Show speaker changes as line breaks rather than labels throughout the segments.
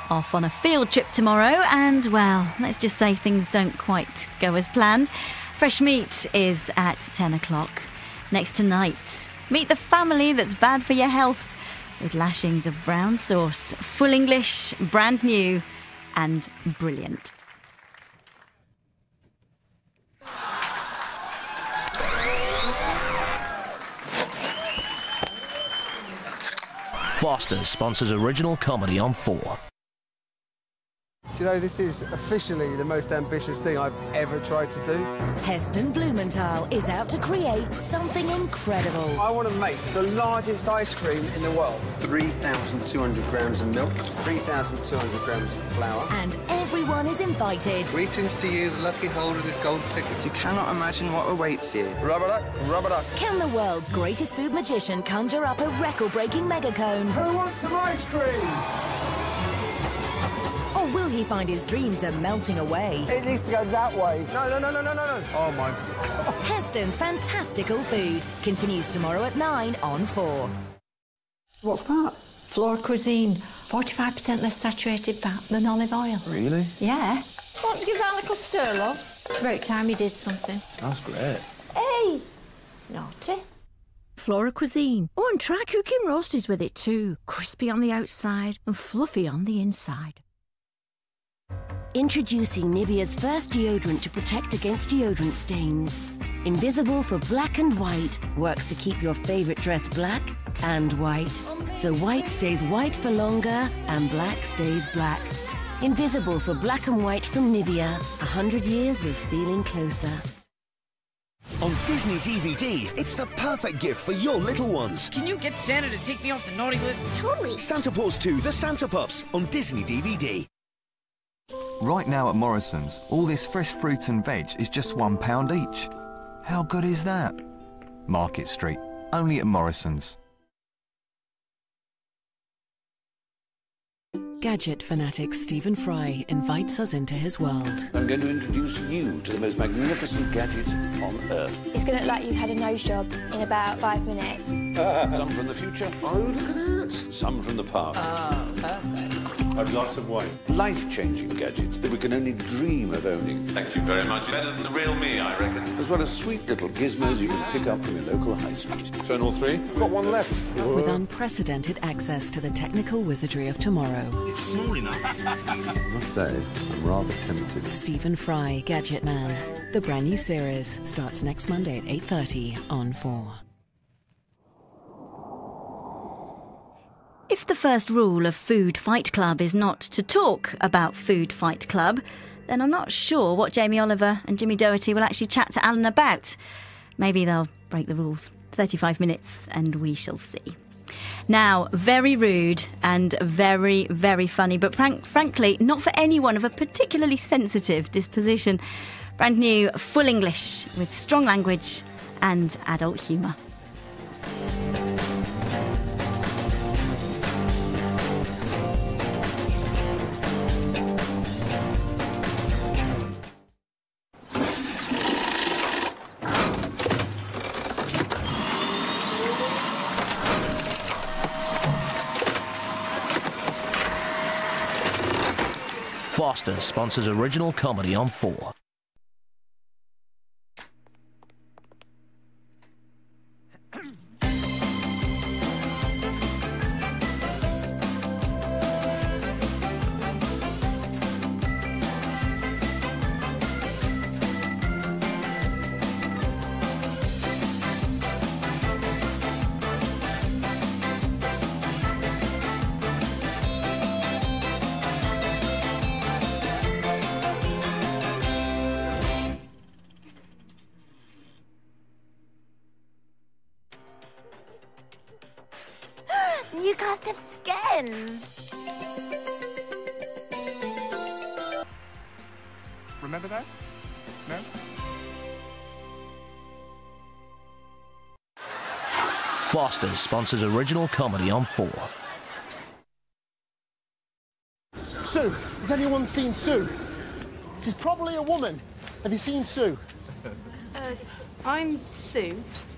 off on a field trip tomorrow and, well, let's just say things don't quite go as planned. Fresh Meat is at 10 o'clock. Next tonight, meet the family that's bad for your health with lashings of brown sauce. Full English, brand new and brilliant.
Foster's sponsors original comedy on 4.
Do you know, this is officially the most ambitious thing I've ever tried to do.
Heston Blumenthal is out to create something incredible.
I want to make the largest ice cream in the world. 3,200 grams of milk, 3,200 grams of flour.
And everyone is invited.
Greetings to you, the lucky holder of this gold ticket. You cannot imagine what awaits you.
Rub it up, rub it up.
Can the world's greatest food magician conjure up a record-breaking mega cone?
Who wants some ice cream?
Or will he find his dreams are melting away?
It needs to go that way. No. Oh, my God.
Heston's fantastical food continues tomorrow at 9 on 4.
What's that?
Flora Cuisine. 45% less saturated fat than olive oil.
Really?
Yeah. Want to give that a little stir, love? It's about time you did something.
That's great.
Hey! Naughty. Flora Cuisine. Oh, and try cooking roasties with it too. Crispy on the outside and fluffy on the inside.
Introducing Nivea's first deodorant to protect against deodorant stains. Invisible for black and white, works to keep your favourite dress black and white. So white stays white for longer and black stays black. Invisible for black and white from Nivea. 100 years of feeling closer.
On Disney DVD, it's the perfect gift for your little ones.
Can you get Santa to take me off the naughty list?
Totally.
Santa Paws 2, The Santa Pups, on Disney DVD.
Right now at Morrison's, all this fresh fruit and veg is just £1 each. How good is that? Market Street, only at Morrison's.
Gadget fanatic Stephen Fry invites us into his world.
I'm going to introduce you to the most magnificent gadget on Earth.
It's going to look like you've had a nose job in about 5 minutes.
Some from the future. Oh, look at that. Some from the past.
Oh, perfect.
A glass of wine. Life-changing gadgets that we can only dream of owning.
Thank you very much. Better than the real me, I reckon.
As well as sweet little gizmos you can pick up from your local high street. Phone all three. We've got one left.
With unprecedented access to the technical wizardry of tomorrow.
It's small enough. I must say, I'm rather tempted.
Stephen Fry, Gadget Man. The brand new series starts next Monday at 8:30 on 4.
If the first rule of Food Fight Club is not to talk about Food Fight Club, then I'm not sure what Jamie Oliver and Jimmy Doherty will actually chat to Alan about. Maybe they'll break the rules. 35 minutes and we shall see. Now, very rude and very, very funny, but frankly, not for anyone of a particularly sensitive disposition. Brand new Full English with strong language and adult humour.
Foster's sponsors original comedy on 4.
New cast of skins.
Remember that? No?
Foster's sponsors original comedy on 4.
Sue, has anyone seen Sue? She's probably a woman. Have you seen Sue?
I'm Sue.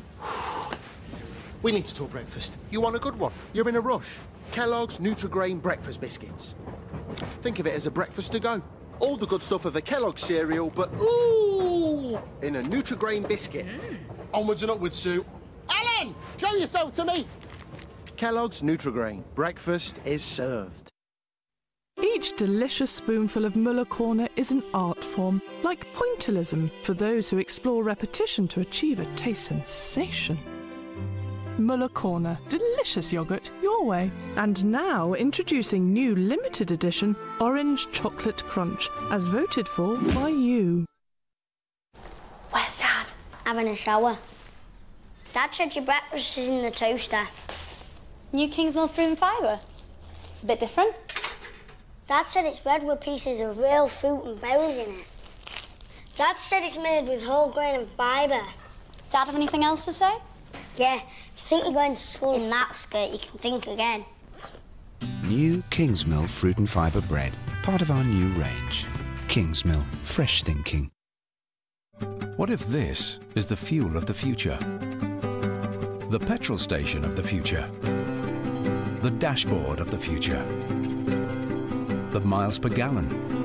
We need to talk breakfast. You want a good one? You're in a rush. Kellogg's Nutri-Grain breakfast biscuits. Think of it as a breakfast to go. All the good stuff of a Kellogg's cereal, but ooh, in a Nutri-Grain biscuit. Onwards and upwards, Sue. Alan, show yourself to me. Kellogg's Nutri-Grain. Breakfast is served.
Each delicious spoonful of Muller Corner is an art form, like pointillism, for those who explore repetition to achieve a taste sensation. Muller Corner, delicious yoghurt your way. And now introducing new limited edition Orange Chocolate Crunch, as voted for by you.
Where's Dad? Having a shower. Dad said your breakfast is in the toaster.
New Kingsmill Fruit and Fibre. It's a bit different.
Dad said it's bread with pieces of real fruit and berries in it. Dad said it's made with whole grain and fibre.
Dad have anything else to say?
Yeah, if you think you're going to school in that skirt, you can think again.
New Kingsmill Fruit and Fibre bread, part of our new range. Kingsmill, fresh thinking.
What if this is the fuel of the future? The petrol station of the future? The dashboard of the future? The miles per gallon?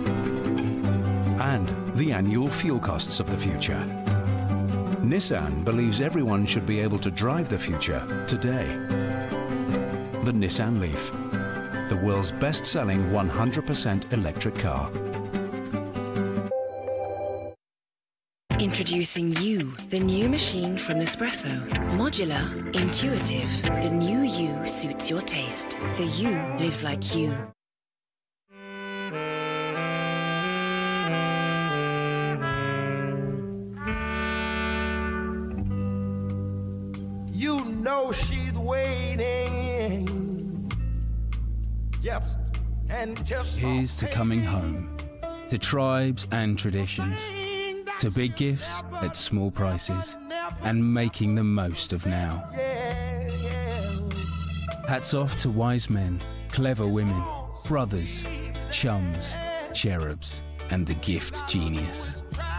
And the annual fuel costs of the future? Nissan believes everyone should be able to drive the future today. The Nissan Leaf, the world's best-selling 100% electric car.
Introducing You, the new machine from Nespresso. Modular, intuitive. The new You suits your taste. The You lives like you.
You know she's waiting.
Here's to coming home, to tribes and traditions, to big gifts at small prices, and making the most of now. Hats off to wise men, clever women, brothers, chums, cherubs, and the gift genius.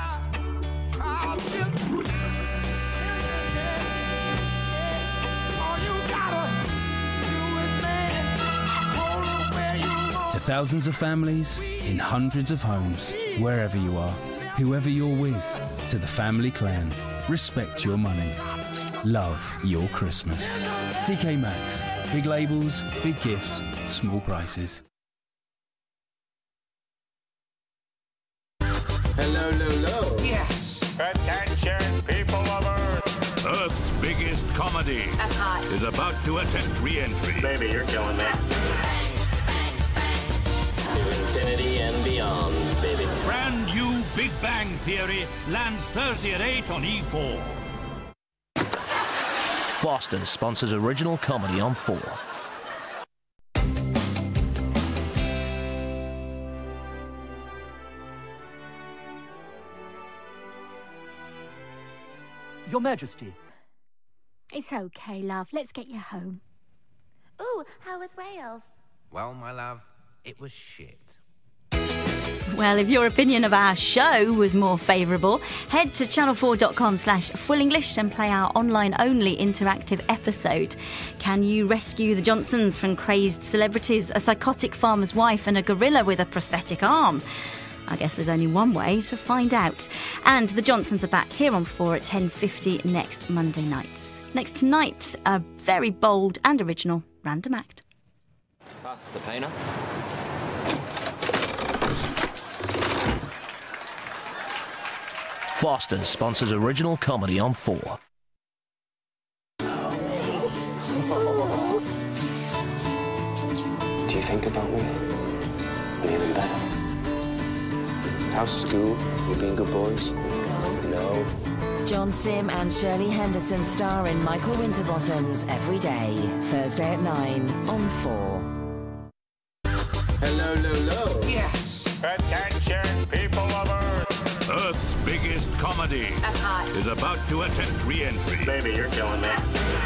To thousands of families, in hundreds of homes, wherever you are, whoever you're with, to the family clan, respect your money. Love your Christmas. TK Maxx. Big labels, big gifts, small prices.
Hello, Lolo.
Yes. Attention, people of Earth.
Earth's biggest comedy
That's hot.
is about to attempt re-entry.
Baby, you're killing me. To infinity and beyond, baby.
Brand new Big Bang Theory lands Thursday at 8 on E4.
Foster's sponsors original comedy on 4.
Your Majesty.
It's okay, love. Let's get you home.
Ooh, how was Wales?
Well, my love, it was shit.
Well, if your opinion of our show was more favourable, head to channel4.com/fullenglish and play our online-only interactive episode. Can you rescue the Johnsons from crazed celebrities, a psychotic farmer's wife and a gorilla with a prosthetic arm? I guess there's only one way to find out. And the Johnsons are back here on 4 at 10:50 next Monday night. Next tonight, a very bold and original random act.
Pass the peanut.
Foster's sponsors original comedy on 4.
Do you think about me? And even better. How's school? You being good boys? No.
John Sim and Shirley Henderson star in Michael Winterbottom's Every Day, Thursday at 9 on 4.
Hello, Lolo.
Yes. Attention, people of Earth.
Earth's biggest comedy
That's hot.
is about to attempt re-entry.
Baby, you're killing me.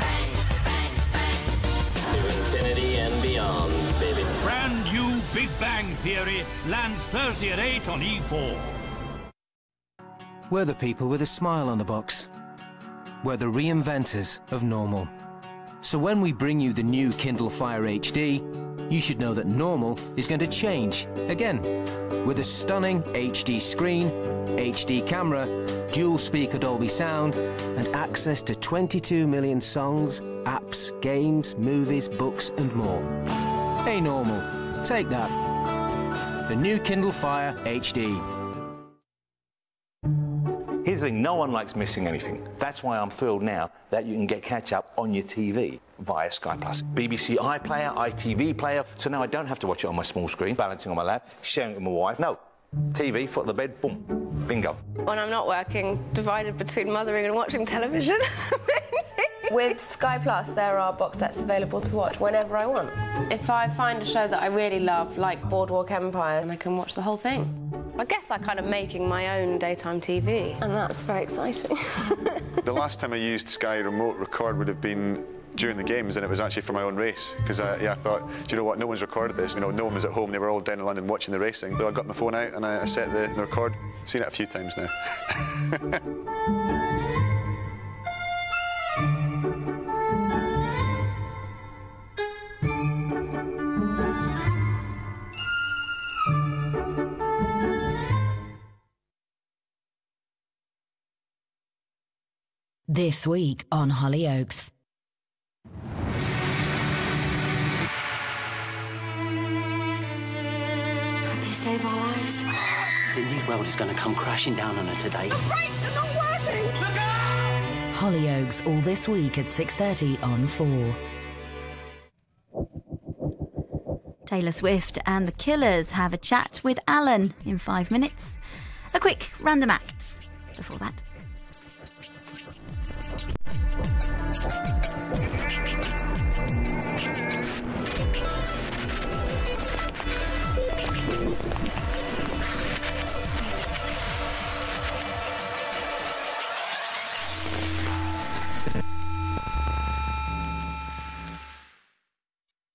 To infinity and beyond, baby.
Brand new Big Bang Theory lands Thursday at 8 on E4.
We're the people with a smile on the box. We're the reinventors of normal. So when we bring you the new Kindle Fire HD, you should know that normal is going to change again. With a stunning HD screen, HD camera, dual-speaker Dolby sound, and access to 22 million songs, apps, games, movies, books, and more. Hey, normal, take that. The new Kindle Fire HD.
Here's the thing, no one likes missing anything. That's why I'm thrilled now that you can get catch-up on your TV via Sky Plus. BBC iPlayer, ITV player, so now I don't have to watch it on my small screen, balancing on my lap, sharing it with my wife. No, TV, foot of the bed, boom, bingo.
When I'm not working, divided between mothering and watching television. With Sky Plus, there are box sets available to watch whenever I want. If I find a show that I really love, like Boardwalk Empire, then I can watch the whole thing. I guess I'm kind of making my own daytime TV, and that's very exciting.
The last time I used Sky Remote Record would have been during the games, and it was actually for my own race, because I thought, do you know what, no one's recorded this. You know, no one was at home, they were all down in London watching the racing. So I got my phone out and I set the record. Seen it a few times now.
This week on Hollyoaks.
Happiest day of our lives.
Cindy's world is going to come crashing down on her today.
The brakes are not working! Look out!
Hollyoaks all this week at 6:30 on 4.
Taylor Swift and the Killers have a chat with Alan in 5 minutes. A quick random act before that.